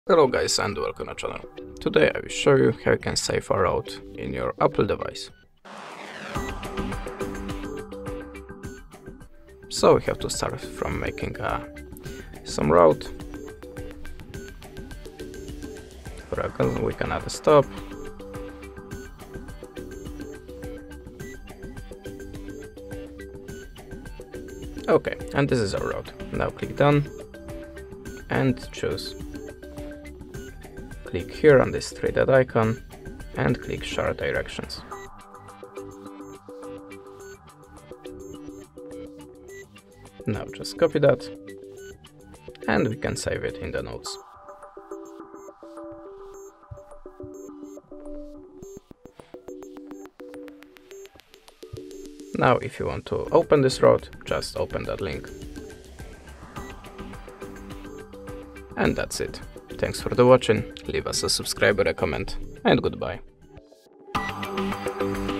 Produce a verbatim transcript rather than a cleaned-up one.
Hello guys and welcome to the channel. Today I will show you how you can save a route in your Apple device. So we have to start from making uh, some route. For example, we can add a stop. Okay, and this is our route. Now click done and choose. Click here on this three dot icon and click share directions. Now just copy that and we can save it in the notes. Now if you want to open this route, just open that link. And that's it. Thanks for the watching, leave us a subscribe or a comment, and goodbye.